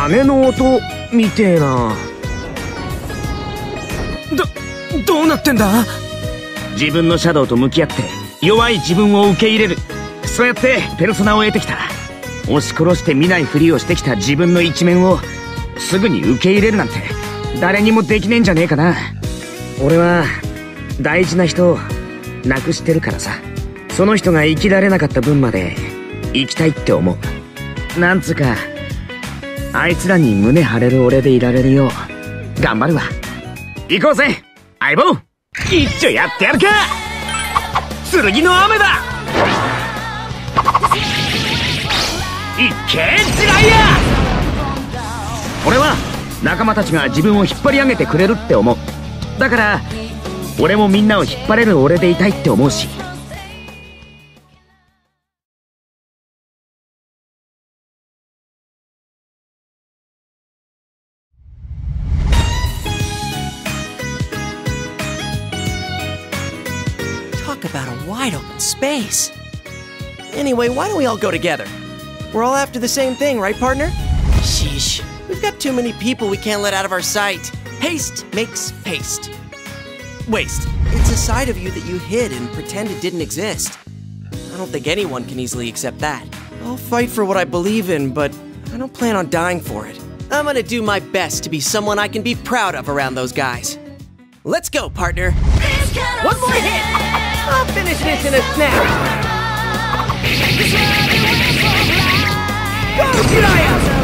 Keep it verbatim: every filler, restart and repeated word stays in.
鐘の音みてえな。どどうなってんだ。自分のシャドウと向き合って弱い自分を受け入れる。そうやってペルソナを得てきた。押し殺して見ないふりをしてきた自分の一面をすぐに受け入れるなんて誰にもできねえんじゃねえかな。俺は大事な人を亡くしてるからさ。その人が生きられなかった分まで生きたいって思う。なんつうかあいつらに胸張れる俺でいられるよう頑張るわ。行こうぜ相棒。一丁やってやるか。剣の雨だ。いっけージライヤー。俺は仲間たちが自分を引っ張り上げてくれるって思う。だから俺もみんなを引っ張れる俺でいたいって思うし。 Talk about a wide open space. Anyway, why don't we all go together? We're all after the same thing, right, partner? Sheesh. We've got too many people we can't let out of our sight. Haste makes paste. Waste. It's a side of you that you hid and pretended didn't exist. I don't think anyone can easily accept that. I'll fight for what I believe in, but I don't plan on dying for it. I'm gonna do my best to be someone I can be proud of around those guys. Let's go, partner. One more hit! I'll finish this in a snap. Go, Jiraiya!